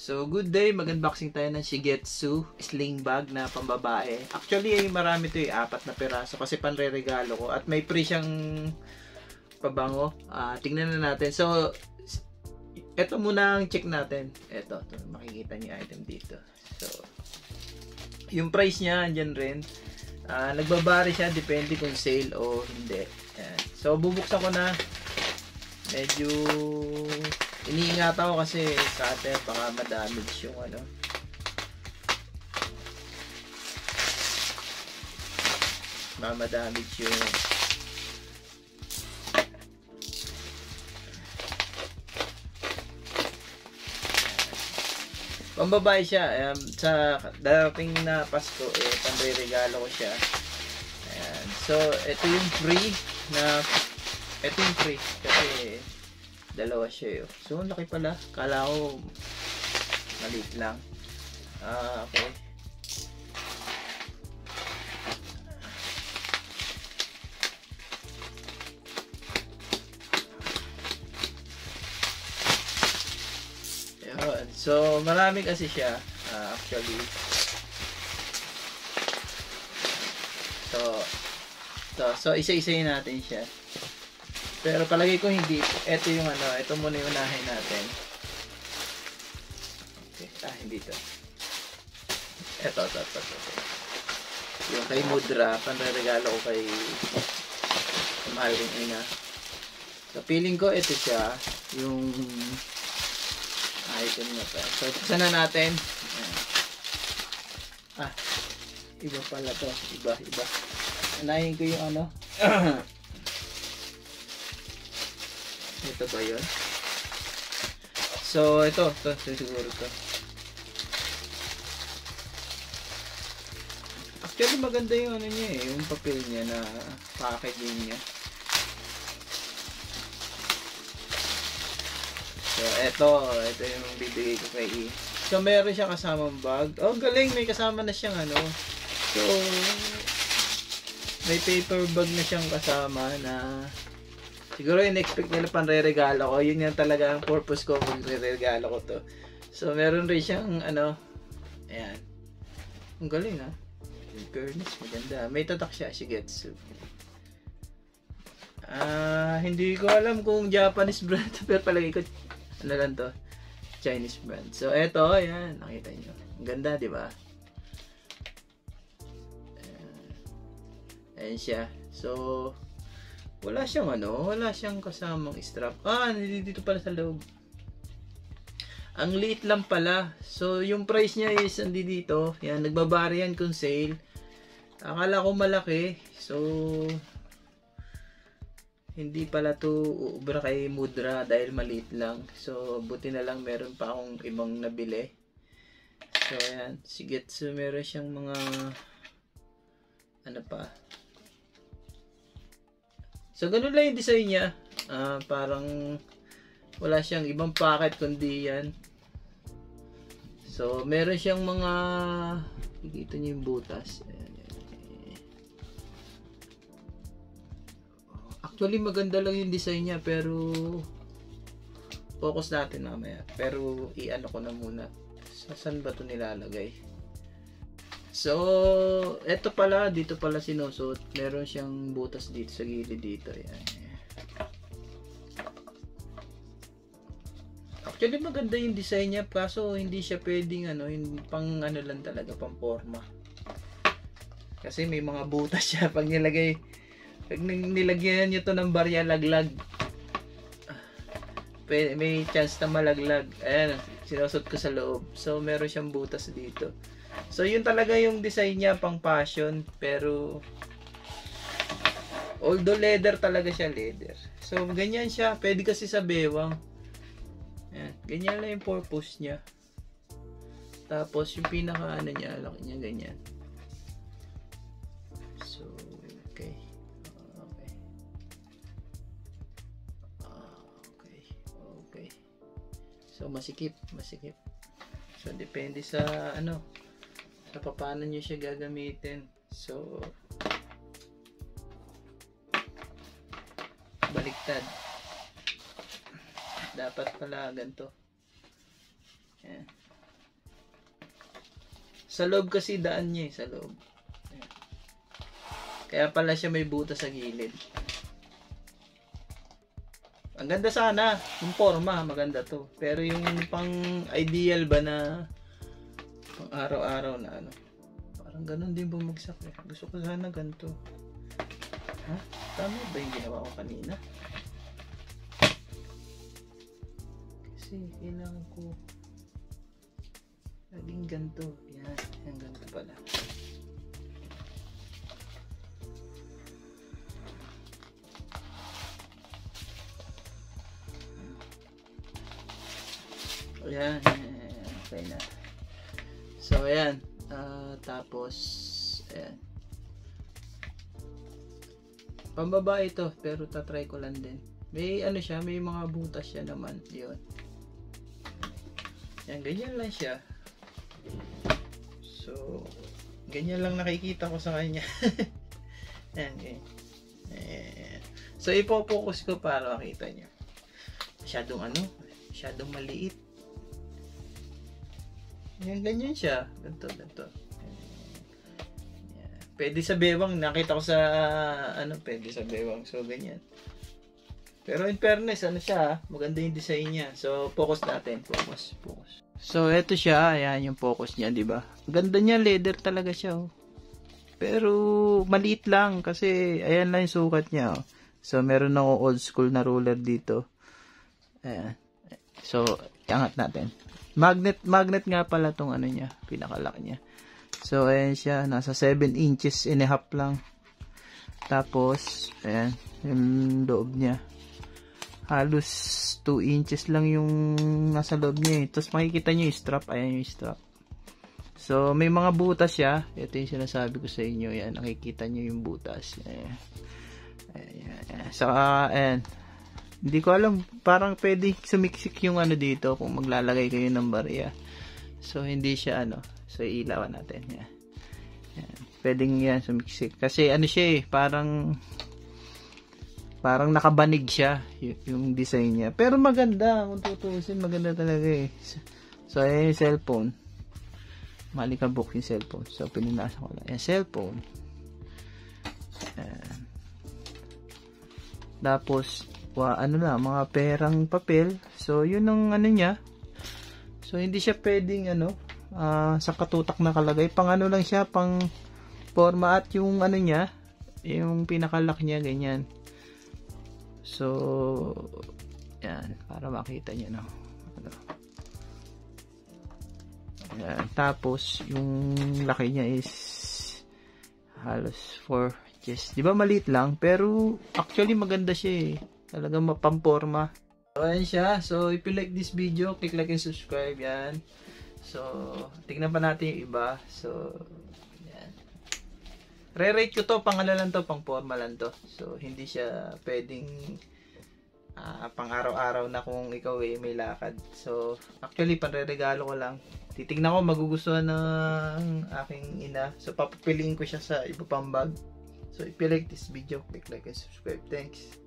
So, good day. Mag-unboxing tayo ng Shigetsu sling bag na pambabae. Actually, marami to eh. 4 na piraso kasi panre-regalo ko. At may free siyang pabango. Tingnan na natin. So, ito muna ang check natin. Ito makikita niyo item dito. So, yung price niya, andyan rin. Nagbabari siya. Depende kung sale o hindi. Ayan. So, bubuksan ko na. Medyo iniingat ako kasi sa atin baka ma-damage yung ano. Ma-damage yung pambabae siya. Sa darating na Pasko panre-regalo ko siya. Ayan. So, ito yung free kasi dalawa siya. So, laki pala. Kala ko maliit lang. Okay. Ayun. So, marami kasi siya. Actually. So isa-isayin natin siya. Pero palagay ko hindi. Ito yung ano, ito muna yung unahin natin. Okay, hindi to. Ito. Yung kay Mudra, panregalo ko kay mahal kong ina. So, feeling ko ito siya, yung item na to. So, buksan na natin. Iba pala to. Iba. Unahin ko yung ano. Ito ba yun? So, ito siguro to. Actually, maganda yung ano niya yung papel niya na packaging niya. So, ito yung bibigay ko kay E. So, meron siya kasamang bag. Oh, galing, may kasama na siyang ano. So, may paper bag na siyang kasama na siguro in-expect nila panre-regalo ko. Yun yan talaga ang purpose ko kung re-regalo ko to. So, meron rin siyang ano. Ayan. Ang galing ha. In fairness, maganda. May tatak siya, Shigetsu. Hindi ko alam kung Japanese brand. Pero palagi ko, ano lang to, Chinese brand. So, eto, ayan. Nakita nyo. Ang ganda, di ba? Ayan siya. So, wala siyang kasamang strap. Dito pala sa loob. Ang liit lang pala. So, yung price niya is dito. Yan, nagbabari yan kung sale. Akala ko malaki. So, hindi pala to ubra kay Mudra dahil maliit lang. So, buti na lang meron pa akong ibang nabili. So, ayan. Shigetsu, meron siyang mga ano pa. So, ganun lang yung design niya. Parang wala siyang ibang packet kundi yan. So, meron siyang mga nakikita niyo yung butas. Actually, maganda lang yung design niya pero focus natin mamaya. Pero, i-ano ko na muna. Saan ba ito nilalagay? So, eto pala, dito pala sinusuot. Meron siyang butas dito sa gilid dito. Yan. Actually, maganda yung design niya. Kaso, hindi siya pwedeng pang ano lang talaga, pang forma. Kasi may mga butas siya. Pag nilagyan nyo to ng barya laglag, may chance na malaglag. Ayan, sinusot ko sa loob. So, meron siyang butas dito. So, yun talaga yung design niya, pang fashion. Pero, although leather talaga siya, leather. So, ganyan siya. Pwede kasi sa bewang. Ayan, ganyan lang yung purpose niya. Tapos, yung pinaka niya, laki niya, ganyan. So, okay. Okay. So, masikip. So, depende sa sa paano nyo siya gagamitin. So, baliktad. Dapat pala ganito. Ayan. Sa loob kasi daan niya sa loob. Ayan. Kaya pala siya may butas sa gilid. Ang ganda sana. Yung forma, maganda to. Pero yung pang ideal ba na pang araw-araw na ano. Parang ganun din bumagsak eh. Gusto ko sana ganito. Ha? Tama ba yung ginawa ko kanina? Kasi kailangan ko laging ganito. Yan. Yan ganito pala. Ayan. Okay na. So, ayan. Tapos, ayan. Pambaba ito, pero tatry ko lang din. May ano siya, may mga butas siya naman. Yun. Yan, ganyan lang siya. So, ganyan lang nakikita ko sa kanya. Ayan, okay. Ayan. So, ipo-focus ko para makita nyo. Masyadong ano, masyadong maliit. Yan, ganyan siya. Ganito, ganito. Yan. Pwede sa bewang. Nakita ko sa, ano, pwede sa bewang. So, ganyan. Pero in fairness, ano siya, maganda yung design niya. So, focus natin. Focus, focus. So, eto siya. Ayan yung focus niya, di ba? Ganda niya, leather talaga siya, oh. Pero, maliit lang. Kasi, ayan lang yung sukat niya, oh. So, meron ako old school na ruler dito. Ayan. So, iangat natin. Magnet nga pala tong ano niya, pinakalak niya. So, ayan siya, nasa 7 inches and a half lang. Tapos, ayan, yung loob niya. Halos 2 inches lang yung nasa loob niya. Tapos, makikita niyo yung strap, ayan yung strap. So, may mga butas siya. Ito yung sinasabi ko sa inyo, ayan, nakikita niyo yung butas. Ayan. Ayan. So, ayan. Hindi ko alam, parang pwede sumiksik yung ano dito kung maglalagay kayo ng barya. So, hindi siya ano. So, ilawan natin. Yan. Yan. Pwedeng yan sumiksik. Kasi ano siya eh, parang nakabanig siya yung design niya. Pero maganda, kung tutusin, maganda talaga eh. So, ayan yung cellphone. Malikabok yung cellphone. So, pininasa ko lang. Ayan, cellphone. Ayan. Tapos, ano na, mga perang papel. So, yun ang ano niya. So, hindi siya pwedeng ano, sa katutak na kalagay. Pang ano lang siya, pang forma at yung ano niya, yung pinakalak niya, ganyan. So, yan, para makita niyo, no. Ano. Yan. Tapos, yung laki niya is halos 4 inches. Di ba maliit lang? Pero, actually maganda siya eh. Talagang mapamporma. So, ayan siya. So, if you like this video, click like and subscribe. Yan. So, tignan pa natin yung iba. So, yan. Re-rate ko to. Pang ano lang to. Pang forma lang to. So, hindi siya pwedeng pang araw-araw na kung ikaw eh may lakad. So, actually, panre-regalo ko lang. Titignan ko, magugustuhan ng aking ina. So, papapiliin ko siya sa iba pang bag. So, if you like this video, click like and subscribe. Thanks.